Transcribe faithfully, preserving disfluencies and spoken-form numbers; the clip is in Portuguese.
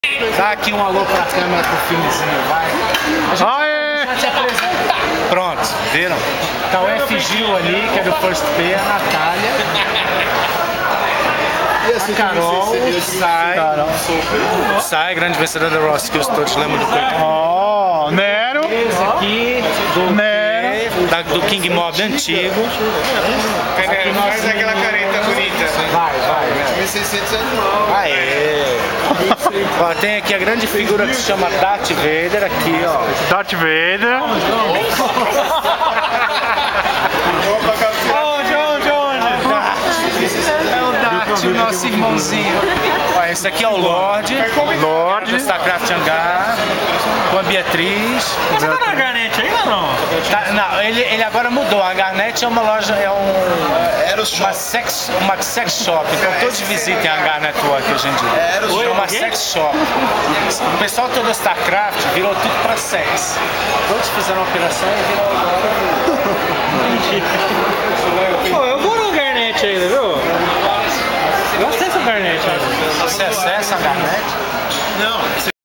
Dá aqui um alô pra câmera pro filmezinho, vai. A gente Aê! já te apresenta. Pronto, viram? Tá o F Gil ali, que é do First P, a Natália. A Carol sai. Carol. Sai, grande vencedora da Ross Skills, todos lembram do Quick. Ó, oh, Nero. Esse aqui, do Nero. Da, do King Mob antigo. Aqui faz aquela careta bonita. Vai, vai. mil e seiscentos anos. Aê! Ó, tem aqui a grande figura que se chama Darth Vader, aqui, ó. Darth Vader. Oh, John, John! É o Darth, o nosso irmãozinho. Ó, esse aqui é o Lorde. Lorde. Do StarCraft Hangar. Com a Beatriz. Você tá na Garnet ainda ou não? Tá, não, ele, ele agora mudou. A Garnet é uma loja, é um, uma, sex, uma sex shop. Então todos visitem a Hangar Network hoje em dia. É uma sex shop. O pessoal todo do StarCraft virou tudo pra sex. Todos fizeram uma operação e virou agora. Pô, eu vou no Garnet ainda, viu? Eu acesso a Garnet ainda. Você acessa a Garnet? Não.